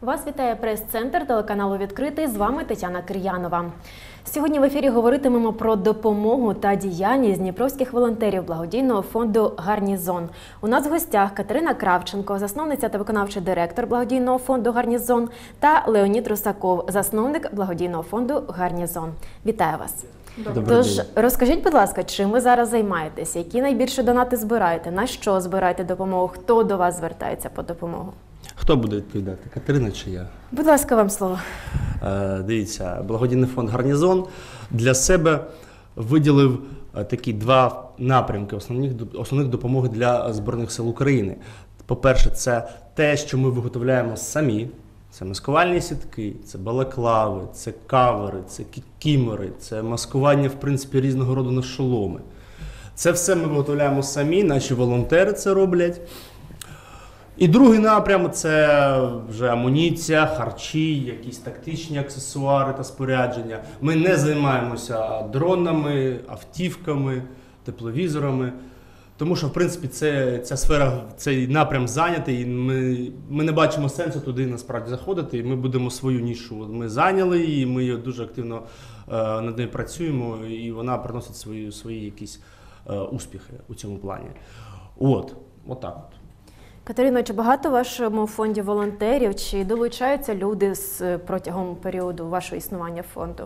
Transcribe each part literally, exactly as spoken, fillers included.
Вас вітає прес-центр телеканалу «Відкритий». З вами Тетяна Кир'янова. Сьогодні в ефірі говоритимемо про допомогу та діяльність дніпровських волонтерів благодійного фонду «Гарнізон». У нас в гостях Катерина Кравченко, засновниця та виконавчий директор благодійного фонду «Гарнізон», та Леонід Русаков, засновник благодійного фонду «Гарнізон». Вітаю вас! Добрий Тож, день. розкажіть, будь ласка, чим ви зараз займаєтесь? Які найбільше донати збираєте? На що збираєте допомогу? Хто до вас звертається по допомогу? Хто буде відповідати? Катерина чи я? Будь ласка, вам слово. Е, дивіться, благодійний фонд «Гарнізон» для себе виділив е, такі два напрямки основних, основних допомоги для Збройних сил України. По-перше, це те, що ми виготовляємо самі. Це маскувальні сітки, це балаклави, це кавери, це кікімори, це маскування, в принципі, різного роду на шоломи. Це все ми виготовляємо самі, наші волонтери це роблять. І другий напрям – це вже амуніція, харчі, якісь тактичні аксесуари та спорядження. Ми не займаємося дронами, автівками, тепловізорами. Тому що, в принципі, це, ця сфера, цей напрям зайнятий, і ми, ми не бачимо сенсу туди насправді заходити, і ми будемо свою нішу. Ми зайняли її, ми її дуже активно е, над нею працюємо, і вона приносить свої, свої якісь е, успіхи у цьому плані. От, отак от. Катерино, чи багато в вашому фонді волонтерів, чи долучаються люди з, протягом періоду вашого існування фонду?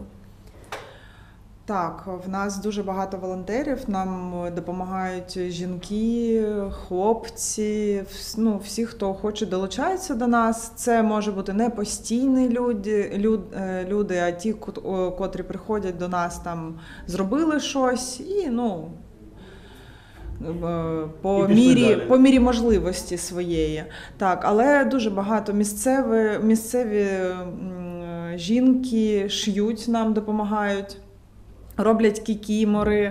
Так, в нас дуже багато волонтерів, нам допомагають жінки, хлопці, ну, всі, хто хоче, долучаються до нас. Це може бути не постійні люди, люд, люди, а ті, котрі приходять до нас, там зробили щось і, ну, по мірі, по мірі можливості своєї. Так, але дуже багато місцеві, місцеві жінки шиють нам, допомагають. Роблять кікімори,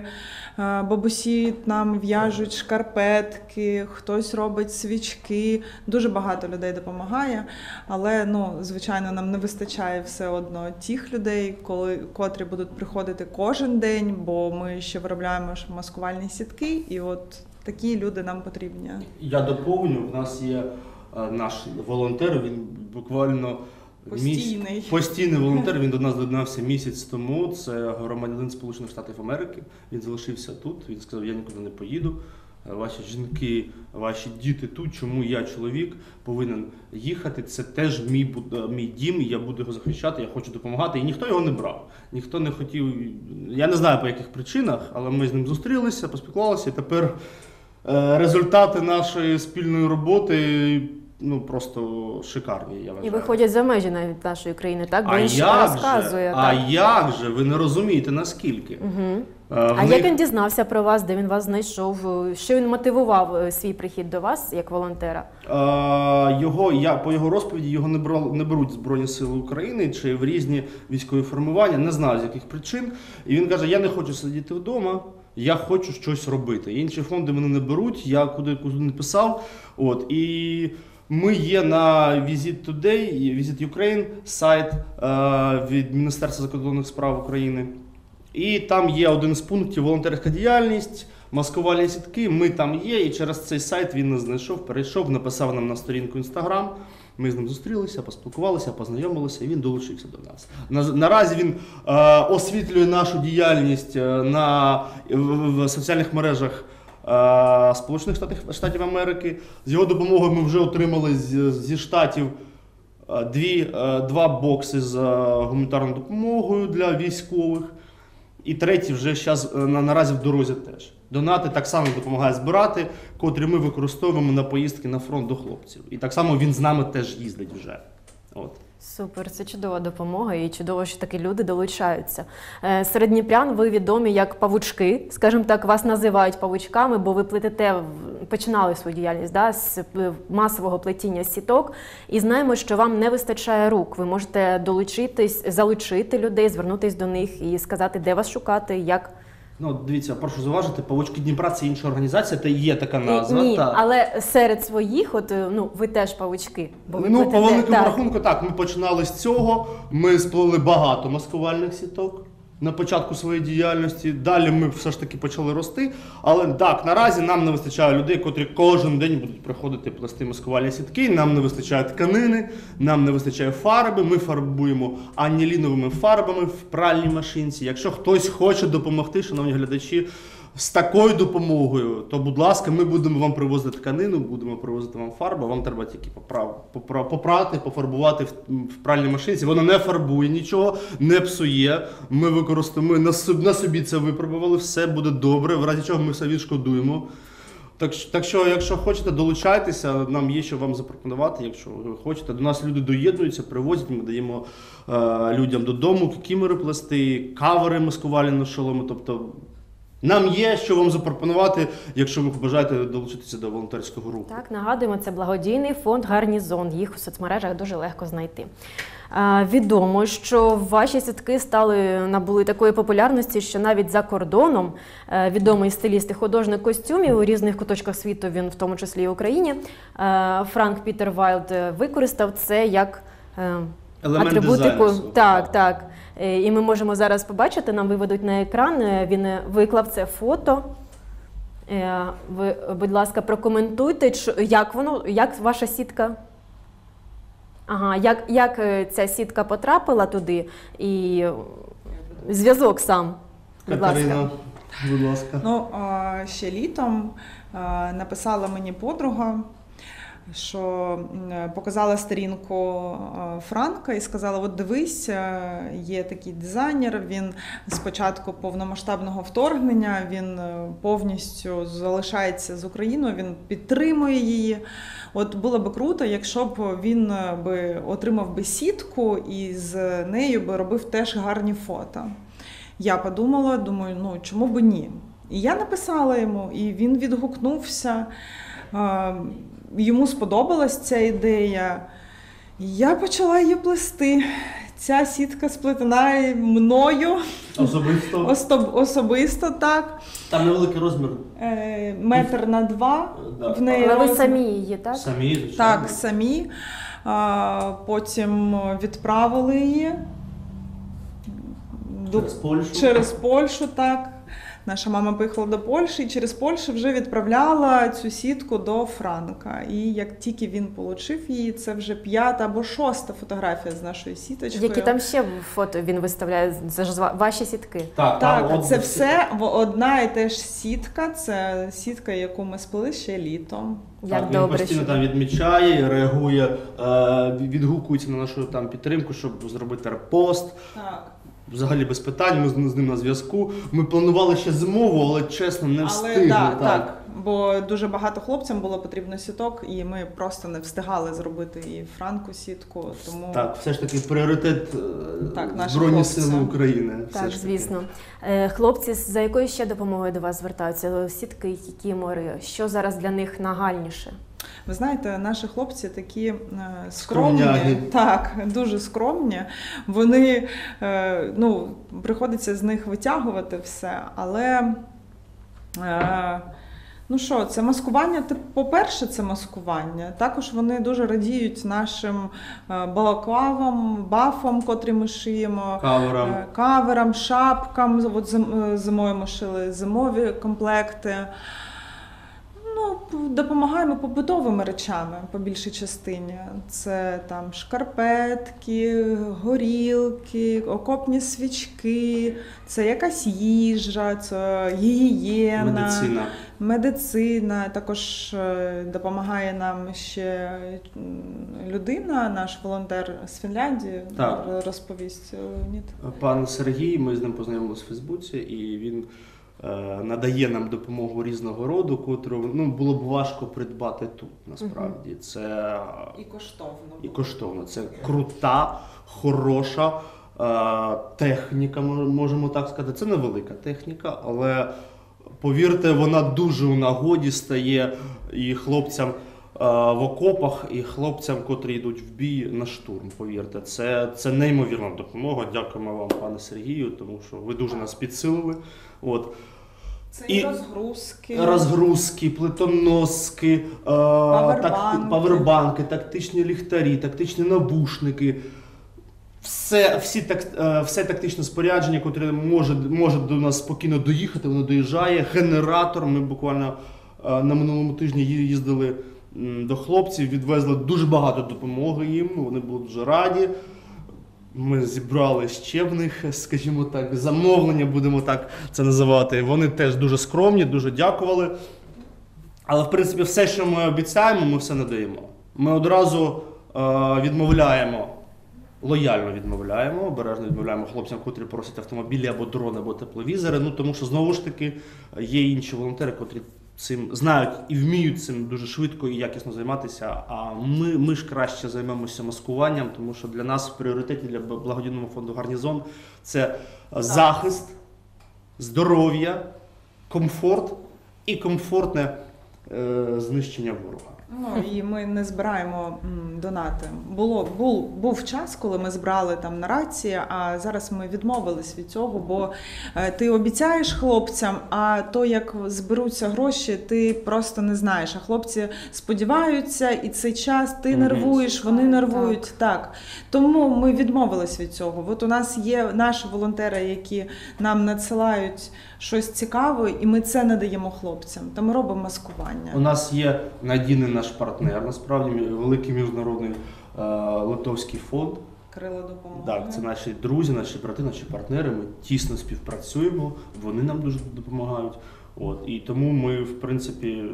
бабусі нам в'яжуть шкарпетки, хтось робить свічки. Дуже багато людей допомагає, але, ну, звичайно, нам не вистачає все одно тих людей, коли, котрі будуть приходити кожен день, бо ми ще виробляємо маскувальні сітки, і от такі люди нам потрібні. Я доповню, в нас є наш волонтер, він буквально Постійний. Міс... Постійний волонтер, він до нас доєднався місяць тому, це громадянин Сполучених Штатів Америки, він залишився тут, він сказав, я нікуди не поїду, ваші жінки, ваші діти тут, чому я, чоловік, повинен їхати, це теж мій, мій дім, я буду його захищати, я хочу допомагати, і ніхто його не брав, ніхто не хотів, я не знаю по яких причинах, але ми з ним зустрілися, поспілкувалися, і тепер е, результати нашої спільної роботи ну, просто шикарні, я вважаю. І виходять за межі навіть нашої країни, так? Бо а він як розказує. Же? Так? А як же? Ви не розумієте, наскільки. Угу. А, а них... як він дізнався про вас, де він вас знайшов? Що він мотивував свій прихід до вас, як волонтера? А, його, я, по його розповіді, його не, брав, не беруть Збройні Сили України чи в різні військові формування, не знаю з яких причин. І він каже, я не хочу сидіти вдома, я хочу щось робити. Інші фонди мене не беруть, я куди, куди не писав. От, і ми є на Visit Today, Visit Ukraine, сайт е, від Міністерства закордонних справ України. І там є один з пунктів волонтерська діяльність, маскувальні сітки, ми там є, і через цей сайт він нас знайшов, перейшов, написав нам на сторінку Instagram. Ми з ним зустрілися, поспілкувалися, познайомилися, і він долучився до нас. На, наразі він е, освітлює нашу діяльність на, в, в соціальних мережах Сполучених Штатів, Штатів Америки. З його допомогою ми вже отримали з, зі Штатів дві, два бокси з гуманітарною допомогою для військових. І третій вже зараз на, наразі в дорозі теж. Донати так само допомагає збирати, котрі ми використовуємо на поїздки на фронт до хлопців. І так само він з нами теж їздить вже. От. Супер, це чудова допомога і чудово, що такі люди долучаються. Серед дніпрян ви відомі як павучки, скажімо так, вас називають павучками, бо ви плетете, починали свою діяльність да, з масового плетіння сіток, і знаємо, що вам не вистачає рук. Ви можете долучитись, залучити людей, звернутись до них і сказати, де вас шукати, як. Ну, дивіться, прошу зауважити, «Павучки Дніпра» – це інша організація, та є така назва. Ні, та... але серед своїх, от, ну, ви теж павучки. Бо ви ну, плетете, по великому так. рахунку, так, ми починали з цього, ми сплели багато маскувальних сіток, на початку своєї діяльності. Далі ми все ж таки почали рости. Але так, наразі нам не вистачає людей, котрі кожен день будуть приходити плести маскувальні сітки. Нам не вистачає тканини, нам не вистачає фарби. Ми фарбуємо аніліновими фарбами в пральній машинці. Якщо хтось хоче допомогти, шановні глядачі, з такою допомогою, то, будь ласка, ми будемо вам привозити тканину, будемо привозити вам фарбу, вам треба тільки поправ, попра, попрати, пофарбувати в, в пральній машинці. Воно не фарбує нічого, не псує. Ми використовуємо, на, на собі це випробували, все буде добре, в разі чого ми все відшкодуємо. Так, так що, якщо хочете, долучайтеся, нам є що вам запропонувати, якщо ви хочете. До нас люди доєднуються, привозять, ми даємо е, людям додому кікімори плести, кавери маскувальні на шоломи, тобто нам є, що вам запропонувати, якщо ви бажаєте долучитися до волонтерського руху. Так, нагадуємо, це благодійний фонд «Гарнізон». Їх у соцмережах дуже легко знайти. А, відомо, що ваші сітки стали, набули такої популярності, що навіть за кордоном е, відомий стиліст і художник костюмів у різних куточках світу, він в тому числі і в Україні, е, Франк Пітер Вайлд використав це як е, Елемент атрибутику. дизайну. Так, так. Е, І ми можемо зараз побачити, нам виведуть на екран, е, він виклав це фото. Е, Ви, будь ласка, прокоментуйте, чи- як воно, як ваша сітка, ага, як, як е, ця сітка потрапила туди, і зв'язок сам, будь Катерина, ласка. будь ласка. Ну, а, ще літом а, написала мені подруга, що м, показала сторінку а, Франка і сказала: от дивись, а, є такий дизайнер, він з початку повномасштабного вторгнення, він е, повністю залишається з Україною, він підтримує її. От було би круто, якщо б він е, би отримав би сітку і з нею би робив теж гарні фото. Я подумала, думаю, ну чому б ні? І я написала йому, і він відгукнувся. Е, Йому сподобалась ця ідея. Я почала її плести. Ця сітка сплетена мною Особисто? особ- особисто, так. Там невеликий розмір. Е, Метр на два. Да. В неї Але ви розмір. самі її, так? Самі, звичайно. Так, самі. А, потім відправили її до- Через Польщу. через Польщу, так. Наша мама поїхала до Польщі і через Польщу вже відправляла цю сітку до Франка. І як тільки він отримав її, це вже п'ята або шоста фотографія з нашою сіточкою. Які там ще фото він виставляє? Це ж ваші сітки. Так, Так, там це от- все в- одна і те ж сітка. Це сітка, яку ми сплели ще літом. Як так, добре, він постійно що... там відмічає, реагує, е, відгукується на нашу там підтримку, щоб зробити репост. Так. Взагалі без питань, ми з з ним на зв'язку. Ми планували ще зимову, але чесно, не Але встигли. да, так. так, бо дуже багато хлопцям було потрібно сіток, і ми просто не встигали зробити і Франку сітку. Тому Так, все ж таки пріоритет е, Так, наші Збройні хлопці. Сили України. все Так, ж таки. звісно. Е, Хлопці, за якою ще допомогою до вас звертаються? Сітки, кікімори? Що зараз для них нагальніше? ви знаєте, наші хлопці такі е, скромні, Скромняги. так, дуже скромні. Вони, е, ну, приходиться з них витягувати все, але. Е, Ну що, це маскування, тип- по-перше, це маскування. Також вони дуже радіють нашим е, балаклавам, бафам, котрі ми шиємо, Каверам. е, каверам, шапкам. От зим- е, зимою ми шили зимові комплекти. Ну, п- допомагаємо побутовими речами по більшій частині. Це там шкарпетки, горілки, окопні свічки, це якась їжа, це гігієна. Медицина. Медицина, також е, допомагає нам ще м, людина, наш волонтер з Фінляндії, Так. розповість Леонід. Пан Сергій, ми з ним познайомилися в Фейсбуці, і він е, надає нам допомогу різного роду, котру ну, було б важко придбати тут, насправді. Це І коштовно. і коштовно. Це крута, хороша е, техніка, мож- можемо так сказати. Це невелика техніка, але повірте, вона дуже у нагоді стає і хлопцям е, в окопах, і хлопцям, котрі йдуть в бій на штурм. Повірте, це, це неймовірна допомога. Дякуємо вам, пане Сергію, тому що ви дуже нас підсилили. От. Це І і розгрузки. Розгрузки, плитоноски, е, Павербанки. такти- павербанки, тактичні ліхтарі, тактичні навушники. Все, всі так, е, все тактичне спорядження, яке може, може до нас спокійно доїхати, воно доїжджає. Генератор, ми буквально е, на минулому тижні ї- їздили м, до хлопців, відвезли дуже багато допомоги їм, вони були дуже раді. Ми зібрали ще в них, скажімо так, замовлення, будемо так це називати. Вони теж дуже скромні, дуже дякували. Але, в принципі, все, що ми обіцяємо, ми все надаємо. Ми одразу е, відмовляємо, лояльно відмовляємо, обережно відмовляємо хлопцям, котрі просять автомобілі або дрони, або тепловізори. Ну, тому що, знову ж таки, є інші волонтери, котрі цим знають і вміють цим дуже швидко і якісно займатися. А ми, ми ж краще займемося маскуванням, тому що для нас в пріоритеті для благодійного фонду «Гарнізон» це захист, здоров'я, комфорт і комфортне е, знищення ворога. Ну і ми не збираємо м, донати. Було був, був час, коли ми збирали там на рації, а зараз ми відмовились від цього, бо е, ти обіцяєш хлопцям, а то як зберуться гроші, ти просто не знаєш. А хлопці сподіваються, і цей час ти Мгм. нервуєш, вони Так. нервують. Так. Тому ми відмовились від цього. От у нас є наші волонтери, які нам надсилають щось цікаве, і ми це надаємо хлопцям. То ми робимо маскування. У нас є надійний наш партнер, насправді, мі- великий міжнародний е, литовський фонд. Крила допомоги. Так, це наші друзі, наші брати, наші партнери. Ми тісно співпрацюємо, вони нам дуже допомагають. От, і тому ми, в принципі,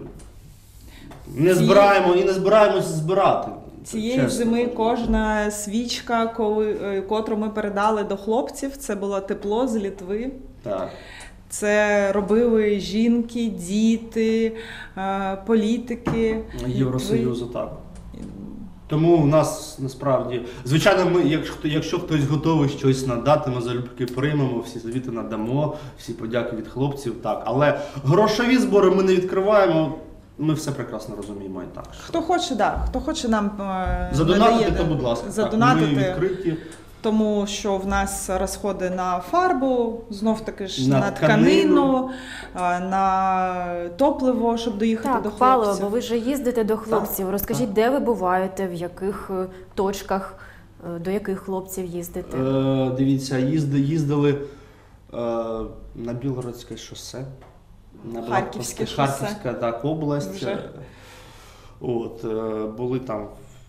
не Ці- збираємо і не збираємось збирати. Цієї чесно. зими кожна свічка, коли, е, котру ми передали до хлопців, це було тепло з Литви. Так. Це робили жінки, діти, е, політики. Євросоюзу, так. Тому у нас насправді, звичайно, ми, якщо, якщо хтось готовий щось надати, ми залюбки приймемо, всі завіти надамо, всі подяки від хлопців, так. Але грошові збори ми не відкриваємо, ми все прекрасно розуміємо і так. що Хто хоче, да, хто хоче нам е, Задонатити, надає, то будь ласка. Так, задонатити, ми відкриті. тому що в нас розходи на фарбу, знов таки ж На на, тканину. тканину, е, на топливо, щоб доїхати до Так, хлопців. паливо, бо ви ж їздите до хлопців. Розкажіть, де ви буваєте, в яких е, точках, е, до яких хлопців їздите? Е, дивіться, їзди, їздили е, на Білгородське шосе. На Харківське Блокпости- шосе. Харківська, так, область. Вже. Е, От, е, були там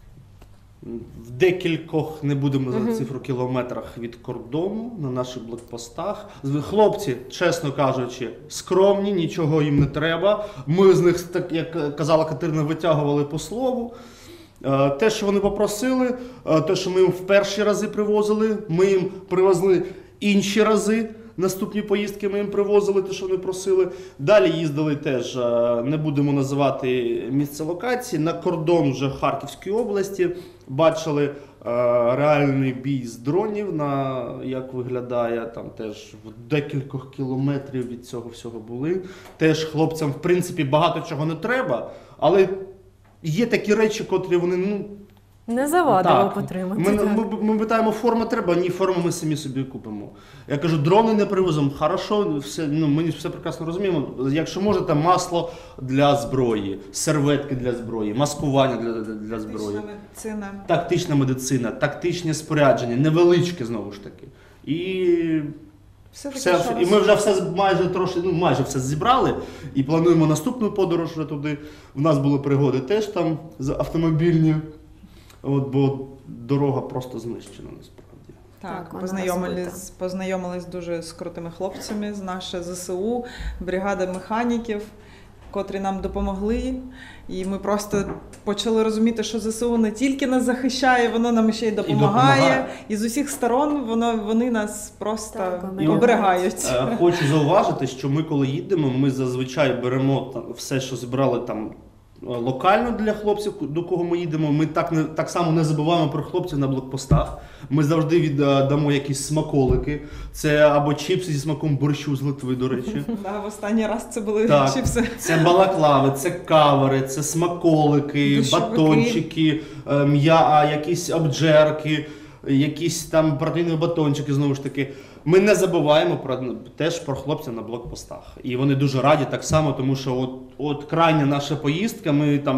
в декількох, не будемо Мгм. за цифру, кілометрах від кордону, на наших блокпостах. З- Хлопці, чесно кажучи, скромні, нічого їм не треба. Ми з них, так як казала Катерина, витягували по слову. Е, Те, що вони попросили, е, те, що ми їм в перші рази привозили, ми їм привезли інші рази. Наступні поїздки ми їм привозили те, що вони просили. Далі їздили теж, е, не будемо називати місце локації, на кордон вже Харківської області. Бачили е, реальний бій з дронів, на, як виглядає, там теж в декількох кілометрів від цього всього були. Теж хлопцям, в принципі, багато чого не треба, але є такі речі, котрі вони, ну, Не завадило так. потримати. Ми, так. ми, ми питаємо, форма треба, ні, форму ми самі собі купимо. Я кажу, дрони не привозимо, хорошо, все, ну, ми все прекрасно розуміємо. Якщо можете, масло для зброї, серветки для зброї, маскування для, для, для зброї, Тактична медицина. тактична медицина, тактичне спорядження, невеличке знову ж таки. І Все таке, все, що і ми вже все з- майже трошки, ну майже все зібрали і плануємо наступну подорож вже туди. У нас були пригоди теж там з автомобільні, от, бо дорога просто знищена насправді. Так, Так, вона познайомились, познайомились дуже з крутими хлопцями з нашої зе се у, бригада механіків, котрі нам допомогли. І ми просто почали розуміти, що зе се у не тільки нас захищає, воно нам ще й допомагає. І, допомагає. з усіх сторон воно, вони нас просто Так, оберігають. Е, Хочу зауважити, що ми, коли їдемо, ми зазвичай беремо там все, що зібрали там е, локально для хлопців, до кого ми їдемо. Ми так не так само не забуваємо про хлопців на блокпостах. Ми завжди віддамо якісь смаколики. Це або чіпси зі смаком борщу з Литви, до речі. Да, в останній раз це були Так. чіпси. Це балаклави, це кавери, це смаколики, Дощовики. батончики, е, м'я, якісь обджерки, якісь там протеїнові батончики, знову ж таки. Ми не забуваємо про теж про хлопців на блокпостах. І вони дуже раді так само, тому що от, от крайня наша поїздка, ми там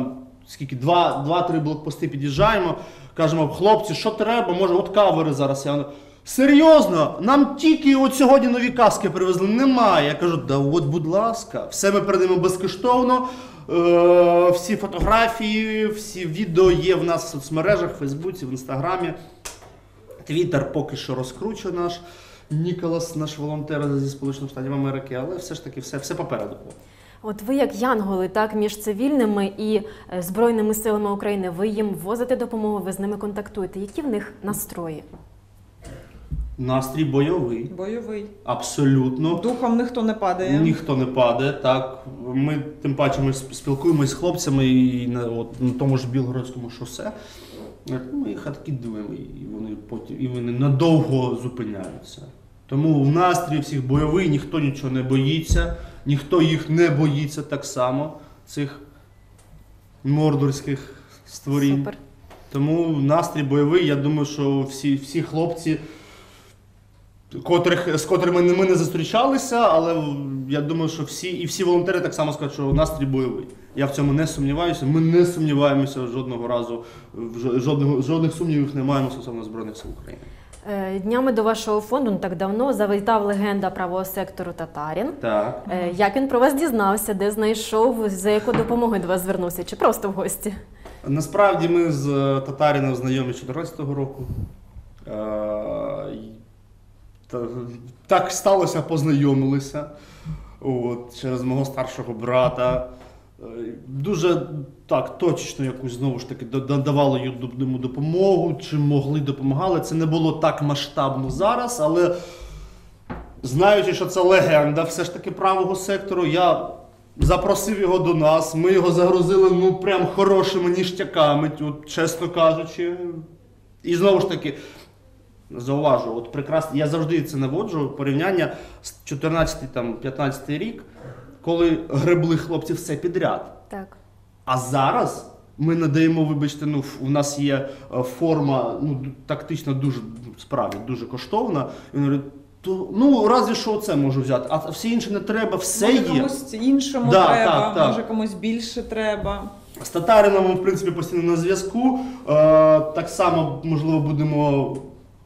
скільки, два, два-три блокпости під'їжджаємо, кажемо, хлопці, що треба, може, от кавери зараз. Я серйозно, нам тільки от сьогодні нові каски привезли, немає. Я кажу, да от, будь ласка, все ми передаємо безкоштовно, е, всі фотографії, всі відео є в нас в соцмережах, в Фейсбуці, в Інстаграмі. Твіттер поки що розкручує наш Ніколас, наш волонтер зі Сполучених Штатів Америки, але все ж таки все, все попереду. От ви як янголи, так, між цивільними і е, Збройними силами України, ви їм возите допомогу, ви з ними контактуєте. Які в них настрої? Настрій бойовий. Бойовий. Абсолютно. Духом ніхто не падає. Ніхто не падає, так. Ми, тим паче, ми спілкуємося з хлопцями і на, от, на тому ж Білгородському шосе. Ми їх откидуємо, і вони потім і вони надовго зупиняються. Тому в настрій всіх бойовий, ніхто нічого не боїться, ніхто їх не боїться так само, цих мордорських створінь. Супер. Тому настрій бойовий, я думаю, що всі, всі хлопці, котрих, з котрими ми не зустрічалися, але я думаю, що всі, і всі волонтери так само скажуть, що настрій бойовий. Я в цьому не сумніваюся, ми не сумніваємося жодного разу, жодного, жодних сумнівів не маємо стосовно Збройних сил України. Е, Днями до вашого фонду не так давно завітав легенда правого сектору Татарін. Так. Е, Як він про вас дізнався, де знайшов, за яку допомогою до вас звернувся, чи просто в гості? Насправді ми з Татаріном знайомі з дві тисячі чотирнадцятого року. Е, Так сталося, познайомилися от, через мого старшого брата. Дуже так, точечно якусь знову ж таки давали йому допомогу, чи могли допомагали. Це не було так масштабно зараз, але знаючи, що це легенда все ж таки правого сектору, я запросив його до нас, ми його загрузили ну прям хорошими ніштяками, от, чесно кажучи. І знову ж таки, зауважу, от прекрасно, я завжди це наводжу, порівняння з чотирнадцятий-п'ятнадцятий рік, коли гребли хлопці все підряд. Так. А зараз ми надаємо, вибачте, ну, у нас є форма, ну, тактично дуже, справді, дуже коштовна. І він говорить, то, ну, разві що це можу взяти, а всі інші не треба, все може, є. комусь іншому Да, треба, так, так. може комусь більше треба. З Татарином ми, в принципі, постійно на зв'язку. Е, так само, можливо, будемо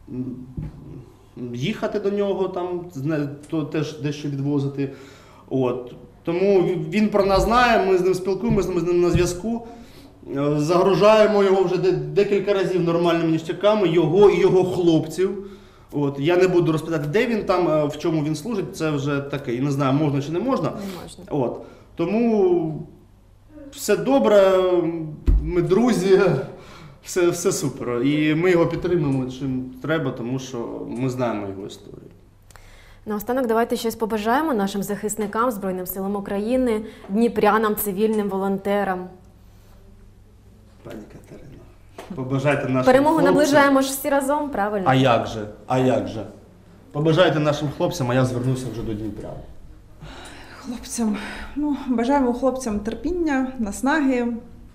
їхати до нього, там, то теж дещо відвозити. От. Тому він про нас знає, ми з ним спілкуємося, ми з ним на зв'язку. Загружаємо його вже декілька разів нормальними ніштяками, його і його хлопців. От. Я не буду розповідати, де він там, в чому він служить, це вже таке. І не знаю, можна чи не можна. Не можна. От. Тому все добре, ми друзі, все, все супер. І ми його підтримуємо чим треба, тому що ми знаємо його історію. Наостанок давайте щось побажаємо нашим захисникам, Збройним силам України, дніпрянам, цивільним волонтерам. Пані Катерино, побажайте нашим Перемогу хлопцям. наближаємо ж всі разом, правильно? А як же, а як же? Побажайте нашим хлопцям, а я звернуся вже до Дніпра. Хлопцям, ну, бажаємо хлопцям терпіння, наснаги.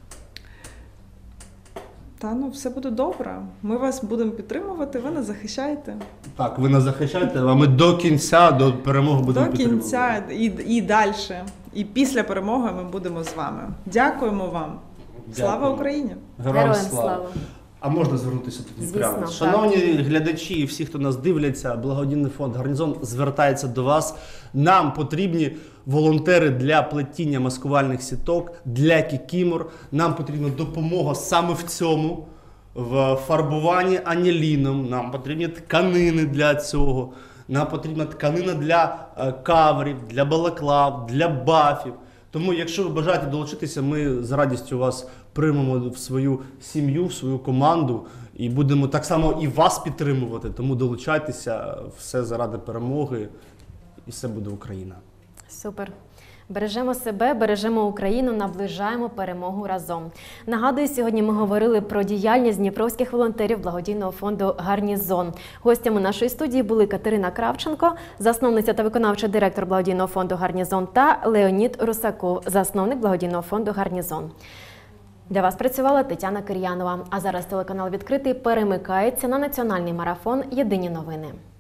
Та ну все буде добре. Ми вас будемо підтримувати, ви нас захищаєте. Так, ви нас захищаєте, а ми до кінця, до перемоги будемо До підтримувати. кінця і, і далі. І після перемоги ми будемо з вами. Дякуємо вам. Слава Дякуємо. Україні! Героям слава! А можна звернутися до Дніпрян? Звісно, Шановні глядачі і всі, хто нас дивляться, благодійний фонд «Гарнізон» звертається до вас. Нам потрібні волонтери для плетіння маскувальних сіток, для кікімор. Нам потрібна допомога саме в цьому, в фарбуванні аніліном. Нам потрібні тканини для цього. Нам потрібна тканина для е, каверів, для балаклав, для бафів. Тому, якщо ви бажаєте долучитися, ми з радістю вас приймемо в свою сім'ю, в свою команду і будемо так само і вас підтримувати. Тому долучайтеся, все заради перемоги і все буде Україна. Супер. Бережемо себе, бережемо Україну, наближаємо перемогу разом. Нагадую, сьогодні ми говорили про діяльність дніпровських волонтерів благодійного фонду «Гарнізон». Гостями нашої студії були Катерина Кравченко, засновниця та виконавча директор благодійного фонду «Гарнізон», та Леонід Русаков, засновник благодійного фонду «Гарнізон». Для вас працювала Тетяна Кир'янова. А зараз телеканал «Відкритий» перемикається на національний марафон «Єдині новини».